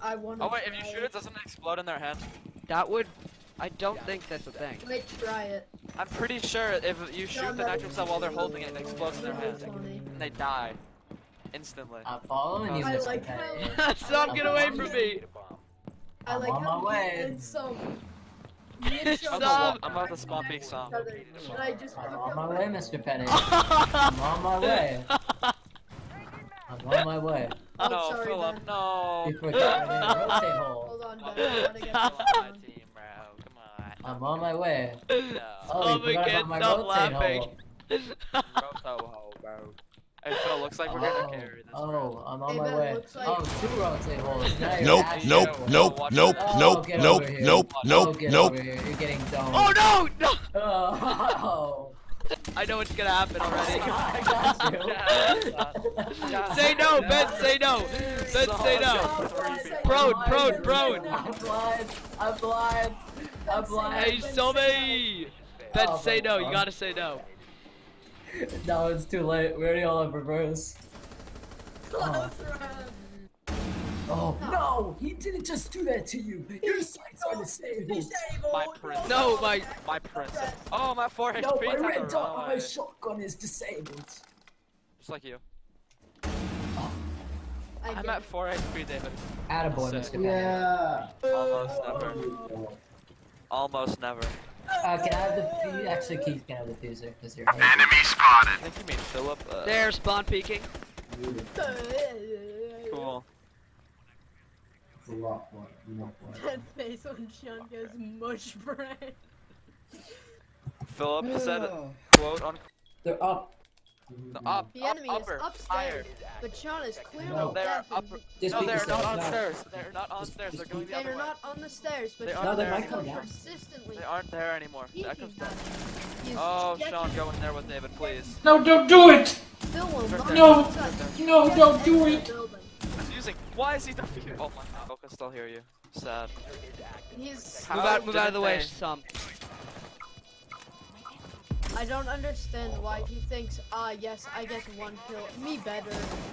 I want. Oh wait, if you shoot it, doesn't it explode in their hand? That would. I don't think that's a thing. Wait, try it. I'm pretty sure if you shoot the nitro cell while they're holding it, it explodes in their hand, and they die instantly. I'm following you, I Mr. like Petty. how. Stop! Get away from me! I like I'm on how my way. me and some. Me and Sean Stop. I'm about to spawn peek some. each other. Should I just I'm pick on up my my- way, Mr. Petty. I'm on my way. I'm on my way. Oh, No, sorry, Philip, Ben. no. You forgot I didn't rotate hole. Hold on, Ben. I gotta get On this my down. team, bro. Come on. I'm on my way. No. Oh, my you forgot God, about my stop rotate laughing. hole. Roto ho, bro. Hey Phil, looks like we're gonna carry this. Oh, I'm on Hey, my Ben, way. looks like- Oh, 2 rotate holes. Now you're Nope, actually- nope, nope, nope, Oh, nope, get nope, over here. nope, Oh, nope, get nope. over here. You're getting domed. Oh no! No! Oh. I know what's gonna happen already. I got you. Say no, Ben. Say no. Ben, say no. Prone. I'm blind. I'm blind. I'm blind. Hey, Somi! Ben, Oh, say no. You God. gotta say no. No, it's too late. We already all have reverse. Close round. Oh no! He didn't just do that to you. Your sights are disabled. My prince. No, my. My prince. Oh, my 4 HP. No, my time to red run dot on my away. shotgun is disabled. Just like you. I I'm get at it. 4 HP, David. Attaboy, Sick. Mr. Petty. Yeah. Almost never. Almost never. Can I have the fuse? Actually, Keith can have the fuser because you're. I think you mean Philip. There, spawn peeking. Cool. It's a lot fun. That face when Sean goes mush bread. Philip said quote on They're up. the up. The enemy upper, is higher. upstairs, but Sean is clearly No, They're deaf and upper. Just No, peek they're the not stairs, on no. stairs. They're not on stairs. They're going the They other are way. not on the stairs, but They Sean aren't they there might come anymore. down. persistently. They aren't there anymore. The peeking echo's at done. him. He is Oh, checking- Sean, go in there with David, please. No, don't do it! Phil will not No. touch. No, Get don't the do exit it. building. Confusing. Why is he defusing? Oh my god, I can still hear you. Sad. He's. How Move out of didn't the way, they- some. I don't understand why he thinks, yes, I get 1 kill. Me better.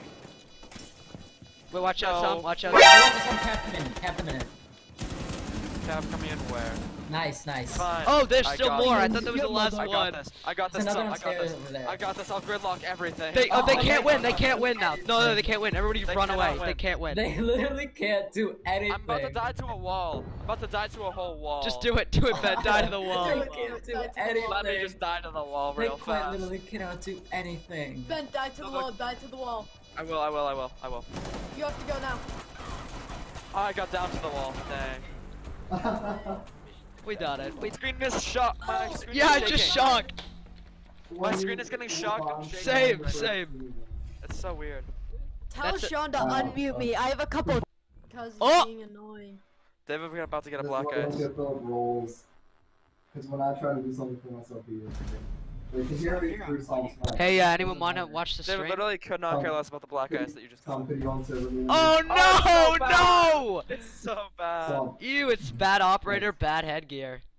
Wait, watch out, No. some. Watch out. Wait, I want some cap a minute. Cap coming in where? Nice, nice. Fine. Oh, there's I still got more. it. I thought that was the last I got one. this. I got this. There's Son. another I got this. upstairs over there. I got this. I'll gridlock everything. They Oh, can't win. They okay. can't win now. No, they can't win. Everybody They run cannot away. win. They can't win. They literally can't do anything. I'm about to die to a wall. I'm about to die to a whole wall. Just do it. Do it, Ben. Die to the wall. They can't do anything. Let me just die to the wall They real quite fast. literally cannot do anything. Ben, die to the wall, die to the wall. I will. You have to go now. Oh, I got down to the wall. Dang. We done it. My screen is shocked. My screen Yeah, is just shaking. shocked. My screen is getting shocked. I'm shaking. Same, same. It's so weird. Tell That's it. Sean to unmute me. I have a couple. Because it's Oh! being annoying. David, we're about to get a That's black why I ice. get Philip rolls. Because when I try to do something for myself, he is. Because he already threw songs. Hey, anyone wanna watch the David stream? literally could not care less about the black ice that you just Tom, called. could you on server me? Oh Oh, no, it's so no! It's so bad. Tom, Ew, it's bad operator, bad headgear.